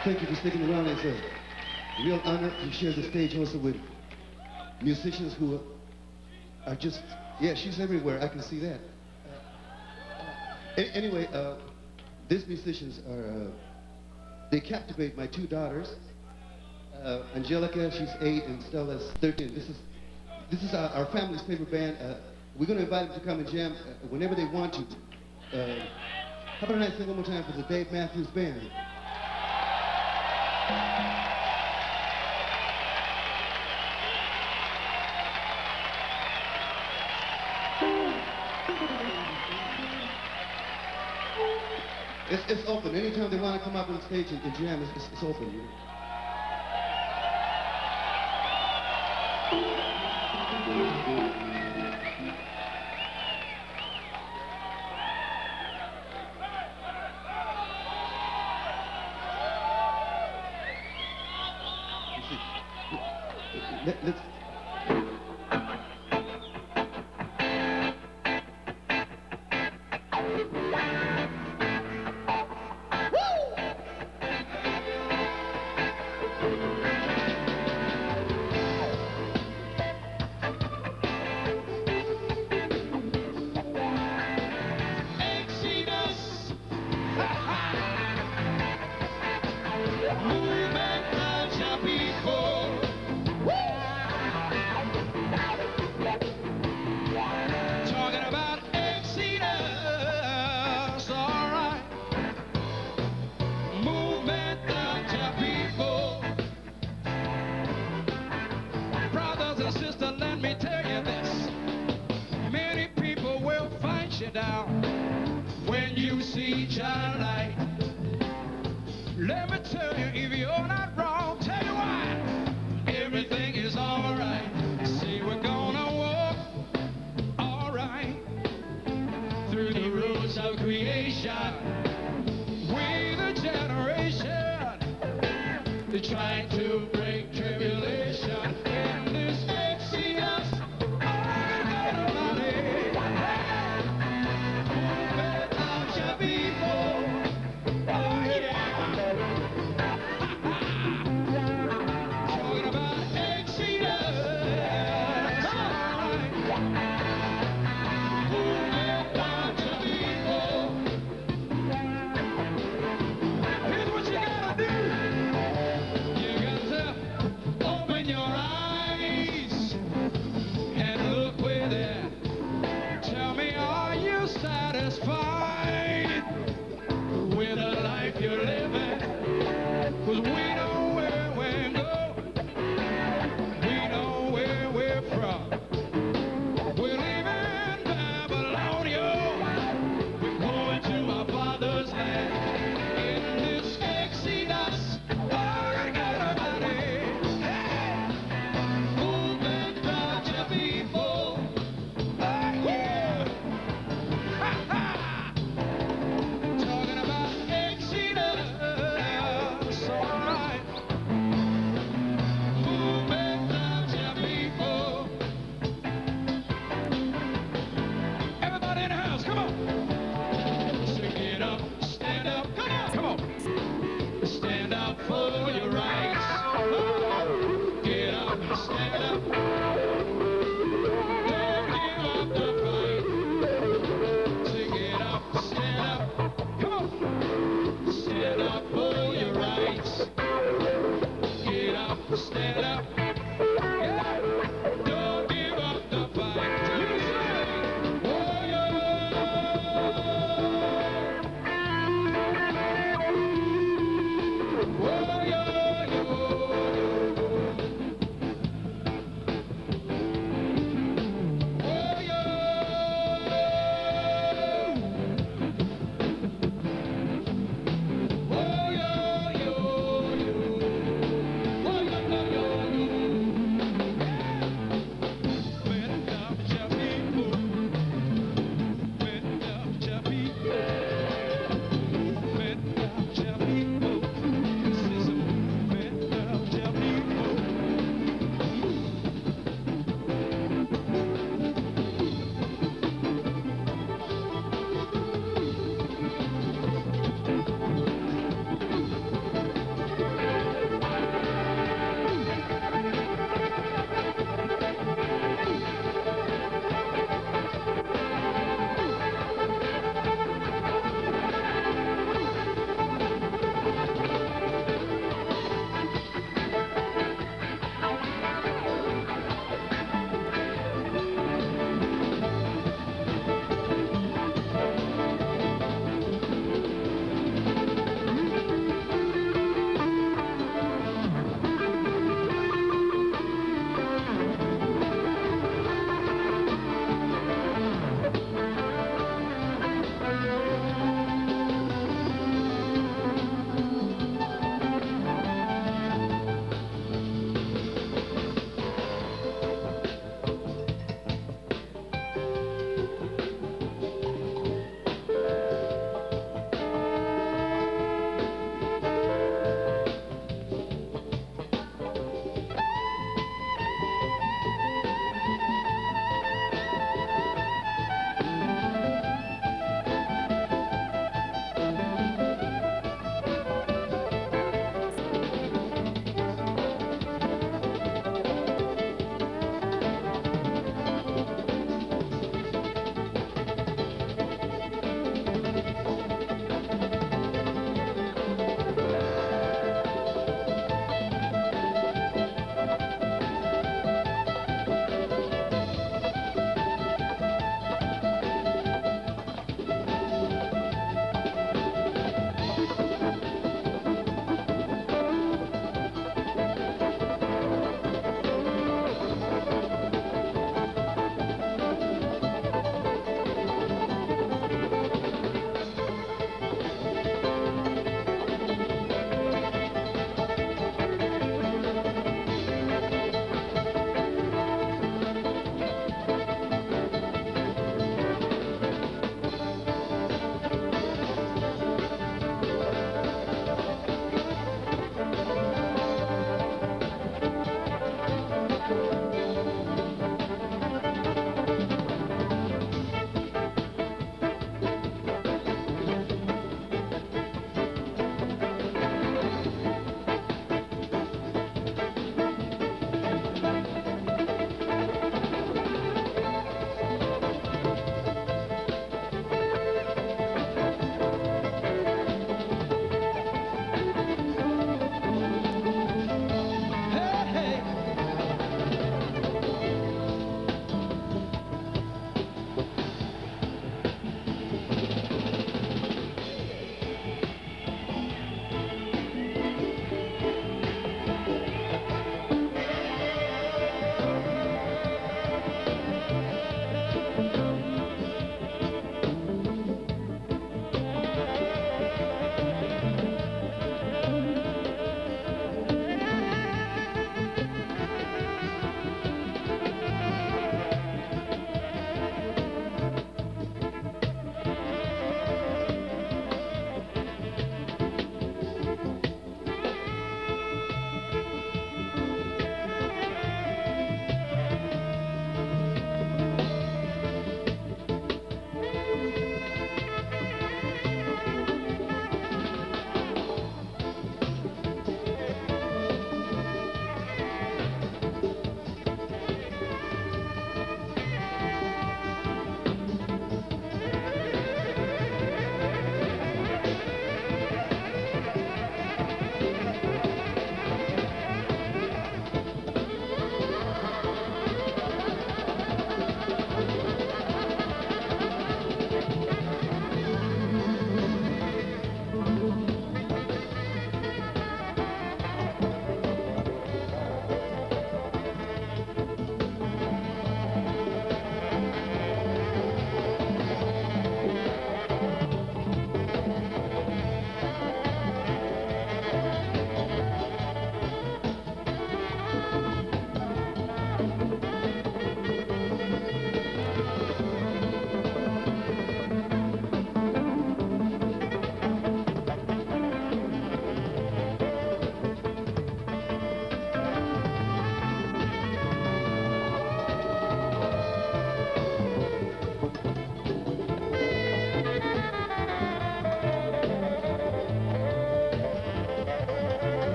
Thank you for sticking around. It's a real honor to share the stage also with musicians who are just, yeah, she's everywhere. I can see that. Anyway, these musicians are, they captivate my two daughters. Angelica, she's 8, and Stella's 13. This is our family's favorite band. We're going to invite them to come and jam whenever they want to. How about a nice thing one more time for the Dave Matthews Band? It's open. Anytime they want to come up on stage and jam, it's open. You know? Let's down when you see child light. Let me tell you, if you're not wrong, tell you why. Everything is alright. See, we're gonna walk alright through the roads of creation with a generation trying to break tribulation in this exodus.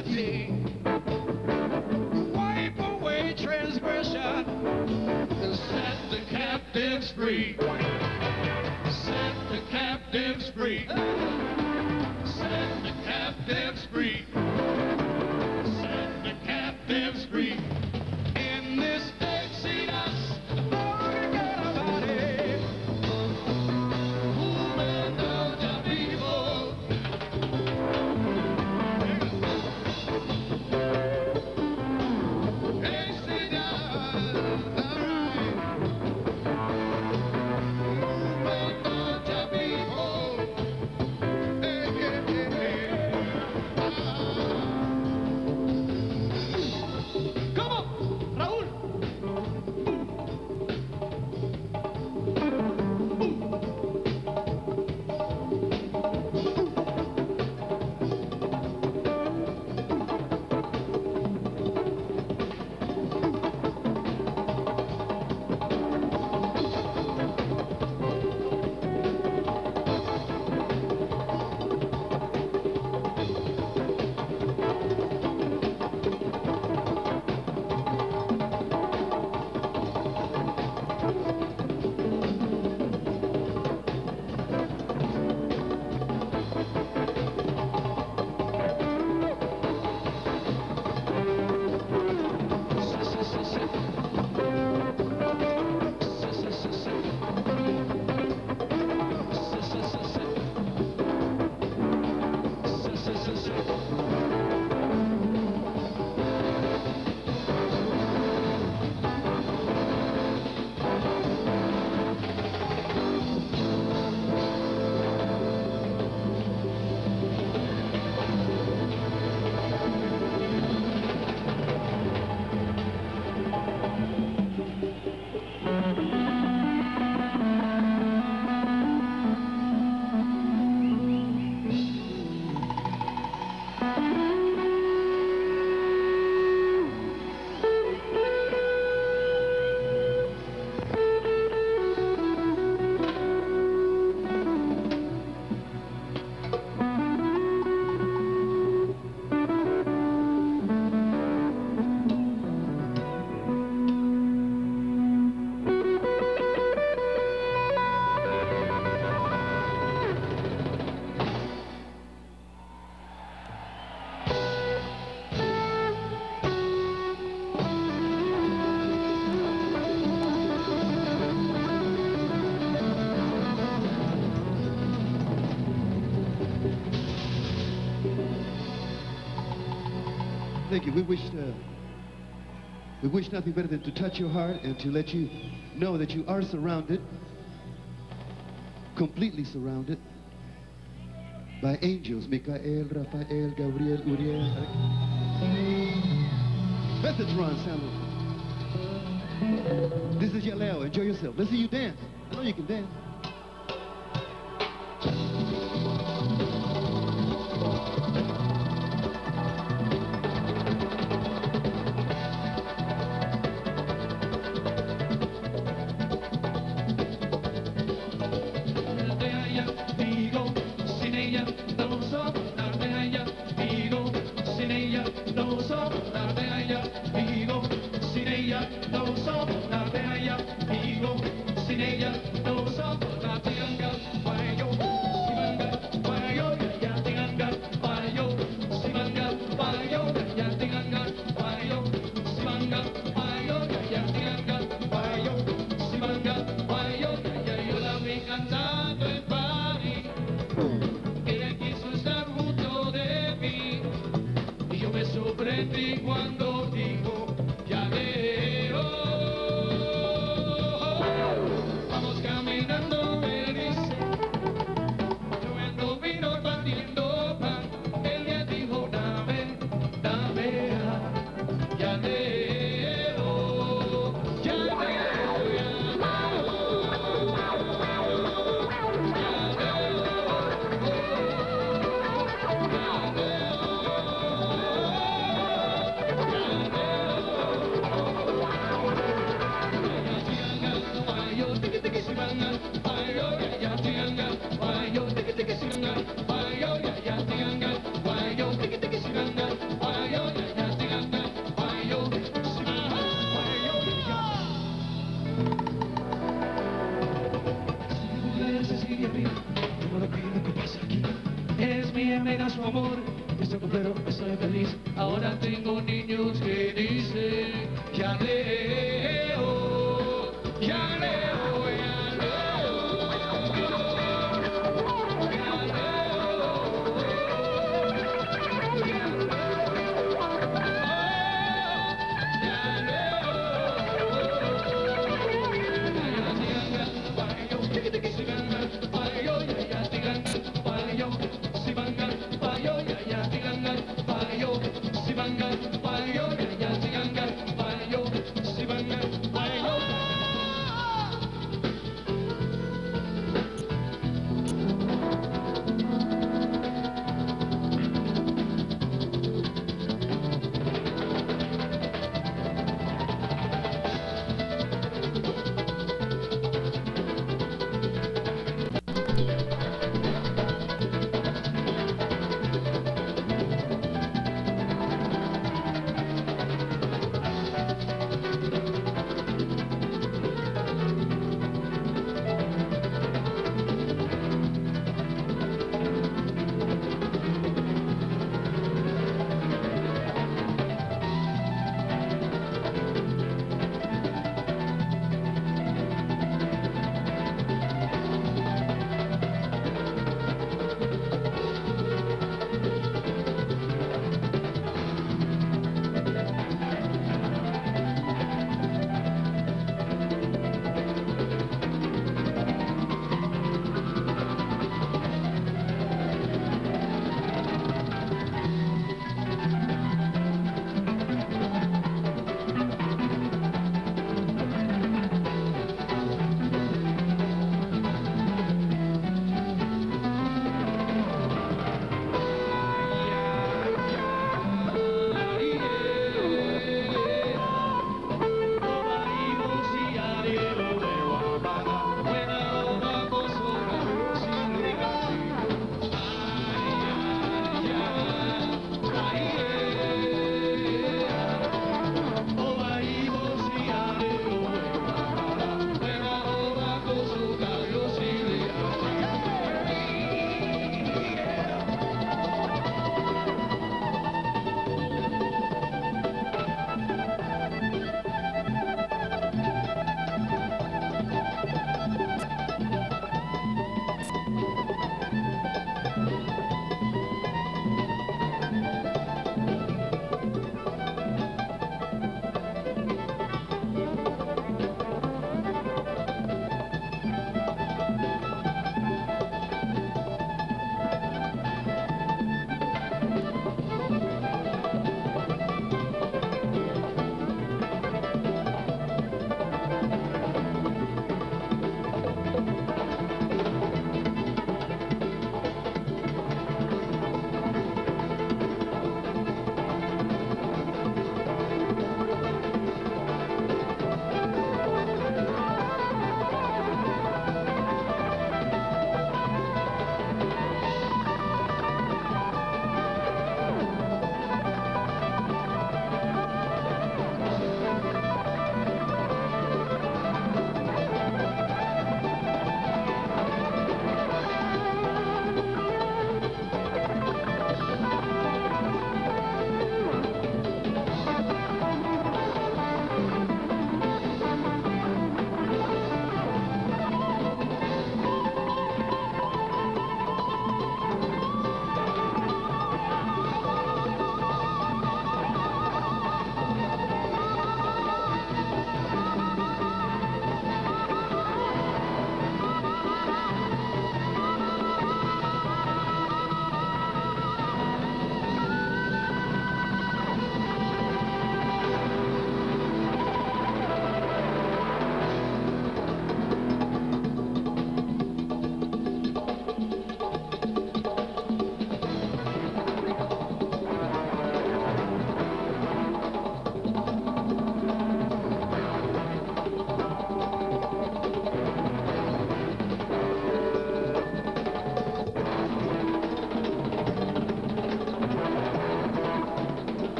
liberty. Wipe away transgression and set the captives free. Set the captives free. Set the captives free. Set the captives free. In this exodus, forget about it. Movement of the people. Thank you. We wish nothing better than to touch your heart and to let you know that you are surrounded, completely surrounded, by angels. Michael, Raphael, Gabriel, Uriel. Message run, Samuel. This is Yaleo. Enjoy yourself. Let's see you dance. I know you can dance. Cuando digo ya veo, vamos caminando, me dice, lloviendo vino, partiendo pan, él me dijo dame, dame, ya veo, ya veo, ya veo. era su amor, y se pero estoy feliz. Ahora tengo niños que dicen, ya leo, ya leo, ya leo.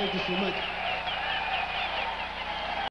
Thank you so much.